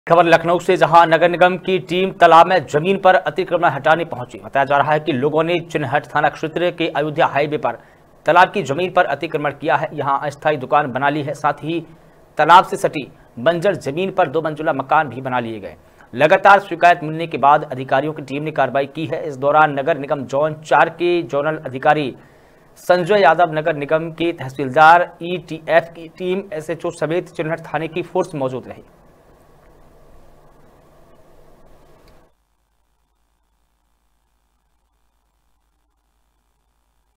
खबर लखनऊ से, जहां नगर निगम की टीम तालाब में जमीन पर अतिक्रमण हटाने पहुंची। बताया जा रहा है कि लोगों ने चिन्हट थाना क्षेत्र के अयोध्या हाईवे पर तालाब की जमीन पर अतिक्रमण किया है। यहां अस्थायी दुकान बना ली है, साथ ही तालाब से सटी बंजर जमीन पर 2 मंजिला मकान भी बना लिए गए। लगातार शिकायत मिलने के बाद अधिकारियों की टीम ने कार्रवाई की है। इस दौरान नगर निगम जोन 4 के जोनल अधिकारी संजय यादव, नगर निगम के तहसीलदार, ETF की टीम, SHO समेत चिन्हट थाने की फोर्स मौजूद रही।